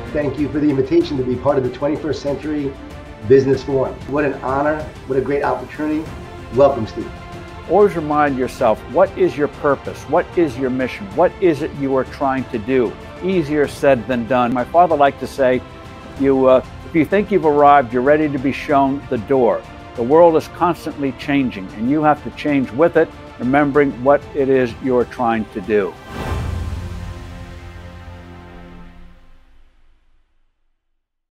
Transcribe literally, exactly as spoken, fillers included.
Thank you for the invitation to be part of the twenty-first Century Business Forum. What an honor, what a great opportunity. Welcome, Steve. Always remind yourself, what is your purpose? What is your mission? What is it you are trying to do? Easier said than done. My father liked to say, you, uh, if you think you've arrived, you're ready to be shown the door. The world is constantly changing, and you have to change with it, remembering what it is you're trying to do.